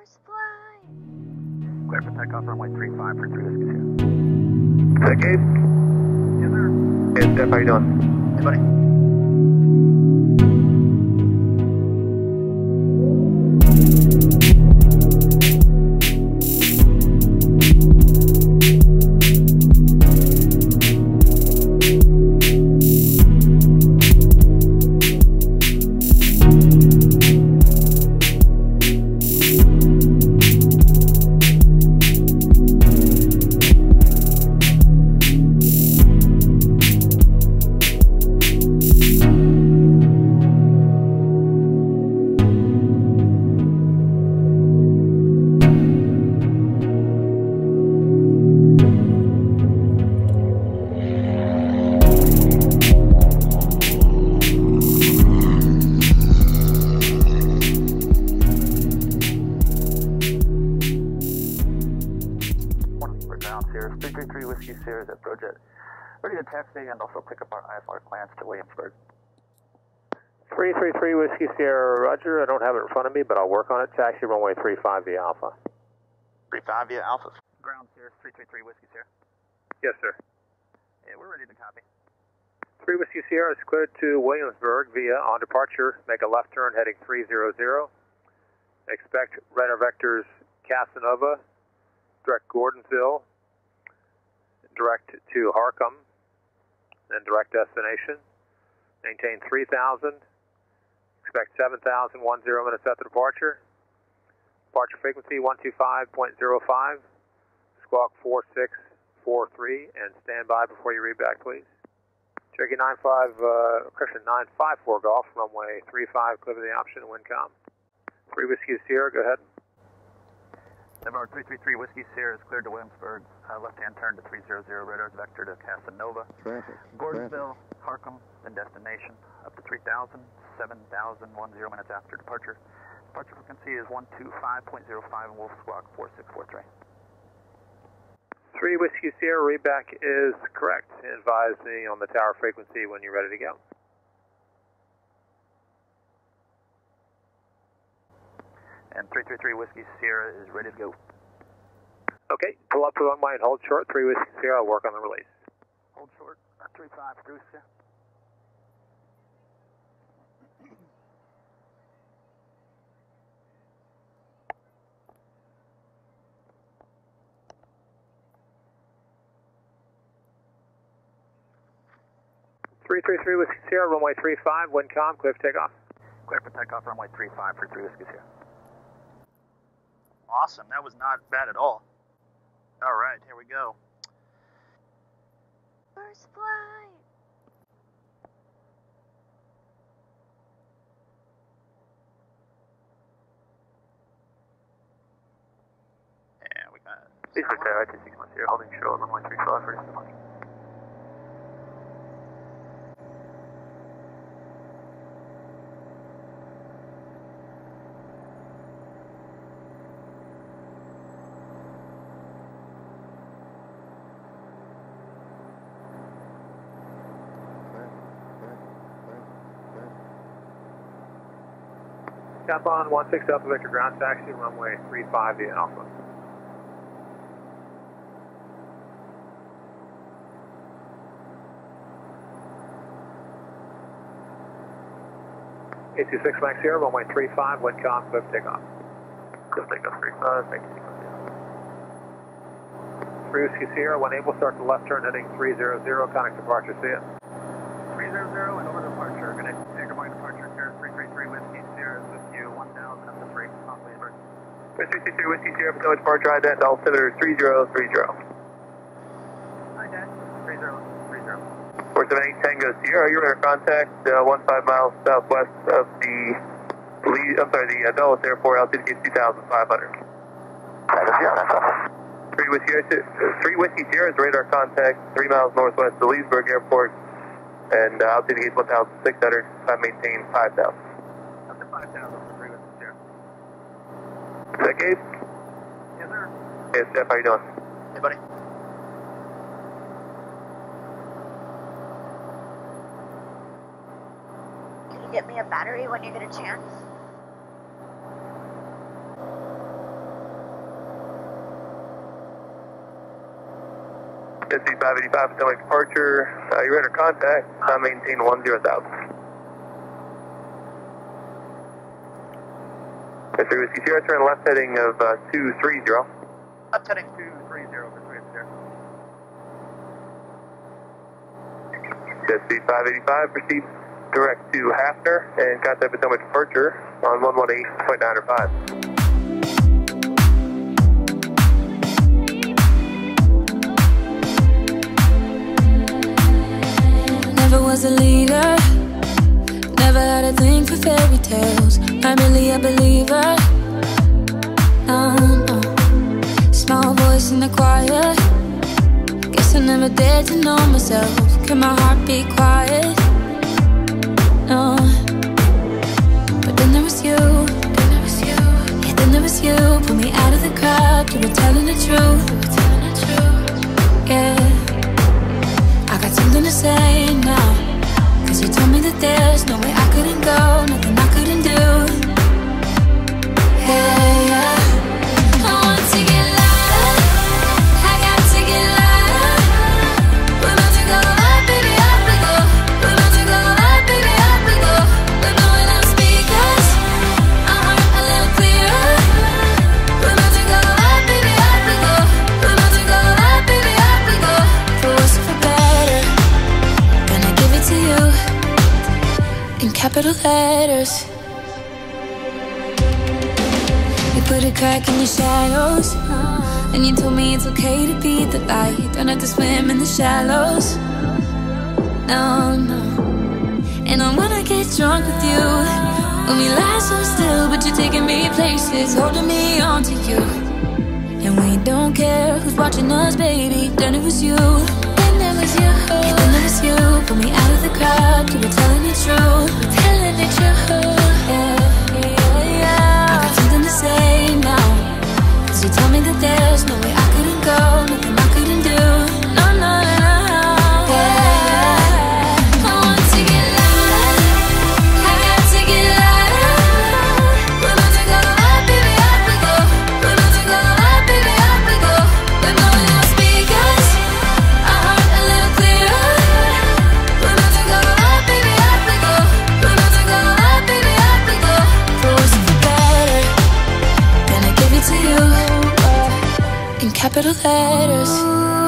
First flight. Clear for takeoff runway 35 for 3 Whiskey here. Is that Gabe? Yes, sir. Hey, Steph, how you doing? Hey, buddy. Cirrus 333 Whiskey Cirrus at Projet. Ready to taxi and also pick up our IFR clearance to Williamsburg. 333 Whiskey Sierra, roger. I don't have it in front of me, but I'll work on it. Taxi runway 35 via Alpha. 35 via Alpha. Ground Cirrus 333 Whiskey Sierra. Yes, sir. Yeah, we're ready to copy. 3 Whiskey Sierra is cleared to Williamsburg via on departure. Make a left turn heading 300. Expect radar vectors Casanova, direct Gordonsville, direct to Harcum, then direct destination. Maintain 3,000. Expect 7,010 minutes after departure. Departure frequency 125.05. Squawk 4643 and stand by before you read back, please. Cherokee 954 Golf, runway 35, clear to the option, WindCom. 3 Whiskey Sierra, go ahead. Our 333 Whiskey Sierra is cleared to Williamsburg. Left-hand turn to 300, radars vector to Casanova. Traffic. Gordonsville, Harcum, then destination. Up to 3,000, 7,010 minutes after departure. Departure frequency is 125.05 and Wolf Squawk 4643. 3 Whiskey Sierra, read back is correct. Advise me on the tower frequency when you're ready to go. And 333 Whiskey Sierra is ready to go. Okay, pull up to the runway and hold short. 3 Whiskey Sierra, I'll work on the release. Hold short, 35 for Whiskey Sierra. Three Whiskey Sierra, runway 35, WindCom, clear for takeoff. Clear for takeoff, runway 35 for 3 Whiskey Sierra. Awesome. That was not bad at all. All right, here we go. First flight. Yeah, we got Leesburg VA, 2610, holding short, runway 35 for distance. Cap on 16 Alpha Victor ground taxi, runway 35 via Alpha. A26 Max Sierra, runway 35, WindCom, clear for takeoff. Clear for takeoff 35, thank you. 3 Whiskey Sierra, when able, start the left turn heading 300, connect departure, see ya. 300 and over departure. Good day. Take my departure here. 333 Whiskey Sierra is with you. 1,000 up to 3 on Leesburg. 333 Whiskey Sierra, Pacific departure, ident, altimeter 3030. Hi, Dad. 3030. 478 Tango Sierra, you're under contact 15 miles southwest of the Dulles Airport, altitude gate 2,500. 3 Whiskey Sierra is radar contact 3 miles northwest of Leesburg Airport, and altitude gate 1,600, maintain 5,000. Up to 5,000 for 3 Whiskey Sierra. Is that Gabe? Yes, sir. Hey, Steph, how you doing? Hey, buddy. Can you get me a battery when you get a chance? SC585, Potomac departure. You're under contact. Maintain 10,000. SR Whiskey Sierra, turn left heading of 230. Left heading 230 for 3 SC585, proceed direct to Hafner and contact Potomac departure on 118.905. Never was a leader, never had a thing for fairy tales. Not really a believer, no, no. Small voice in the choir, guess I never dared to know myself. Can my heart be quiet? No. But then there was you, yeah, then there was you. Pulled me out of the crowd, you were telling the truth, yeah. I got something to say now, cause you told me that there's no way I couldn't go, nothing I couldn't do. Yeah, yeah. I want to get louder, I got to get louder. We're about to go up, baby, up we go. We're about to go up, baby, up we go. We're blowing out speakers, our heart a little clearer. We're about to go up, baby, up we go. We're about to go up, baby, up we go. For worse or for better, gonna give it to you in capital letters. You put a crack in your shadows, and you told me it's okay to be the light. Don't have to swim in the shallows, no, no. And I wanna get drunk with you, when we lie so still, but you're taking me places, holding me on to you. And we don't care who's watching us, baby. Then it was you, then it was you, yeah, then it was you. Pull me out of the crowd, you were telling the truth, yeah, yeah, yeah. I got something to say now, cause you told me that there's no way I couldn't go, nothing I couldn't do, no, no, no, no. Yeah. I want to get louder, I got to get louder. We're about to go up, baby, up we go. We're about to go up, baby, up we go. We're blowing out speakers, our heart a little clearer. We're about to go up, baby, up we go. We're about to go up, baby, up we go. For worse or for better, gonna give it to you in capital letters.